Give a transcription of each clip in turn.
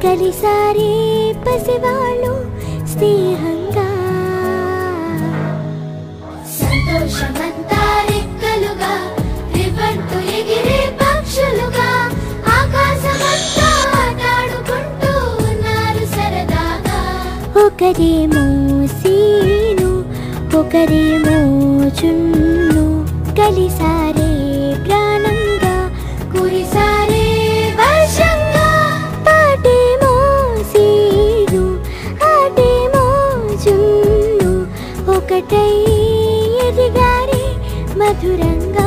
కలిసారే పసివాళ్ళు స్నేహంగా సంతోషమంతా రెక్కలుగా రివ్వంటూ ఎగిరే పక్షులుగా ఆకాశమంతా ఆటాడుకుంటూ ఉన్నారు సరదాగా ఒకరేమో సీను ఒకరేమో చున్ను కలిసారే ప్రాణంగా కురిసారే వర్షంగా పాటేమో సీను ఆటేమో చున్ను ఒకటై ఎదిగారే మధురంగా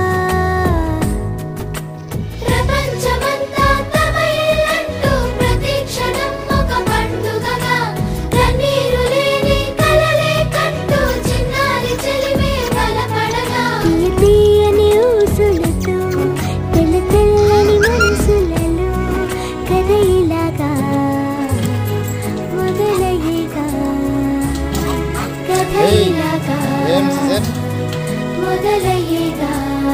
ప్రపంచమంతా తమ ఇల్లంటూ ప్రతి క్షణం ఒక పండుగగా కన్నీరు లేని కలలే కంటూ చిన్నారి చెలిమే బలపడగా తీయని ఊసులతో తెల్ల తెల్లని మనసులలో కథ ఇలాగా మొదలయ్యేగా కథ ఇలాగా మొదలయ్యేగా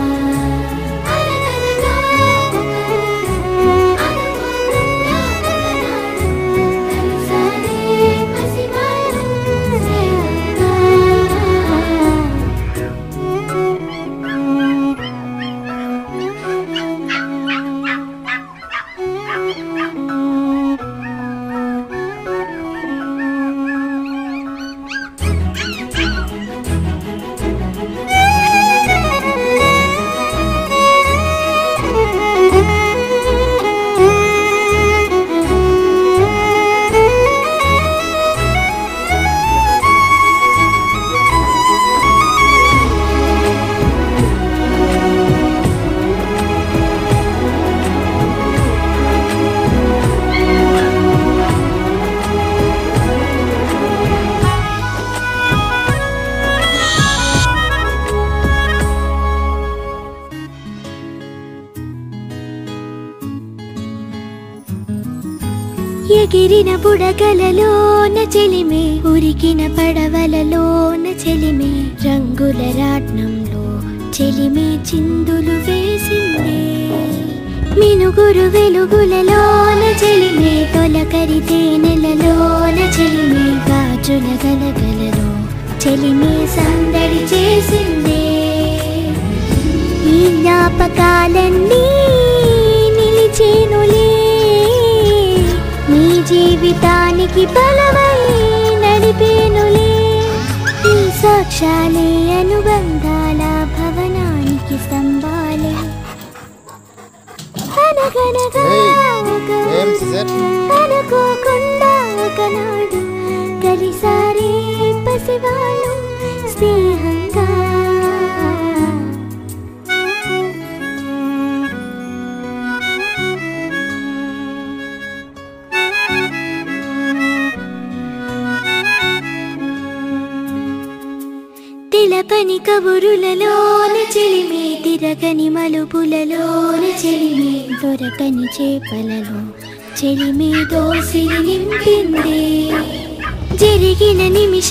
ఎగిరిన బుడగలలోన చెలిమే ఉరికిన పడవలలోన చెలిమే రంగుల రాట్నంలో చెలిమే చిందులు వేసిందే మినుగురు వెలుగులలోన చెలిమే తొలకరి తేనెలలోన చెలిమే గాజుల గలగలలో చెలిమే సందడి చేసిందే ఈ జ్ఞాపకాలన్నీ నిలిచేనులే నీ జీవితానికి బలమై నడిపేనులే ఈ సాక్ష్యాలే అనుబంధాల భవనానికి స్తంభాలే అనగనగా అనుకోకుండా ఒకనాడు కలిసారే పసివాళ్ళు స్నేహంగా తెలపని కబురులలోన చెలిమే తిరగని మలుపులలోన చెలిమే దొరకని చేపలలో చెలిమే దోసిలి నింపిందే జరిగిన నిమిష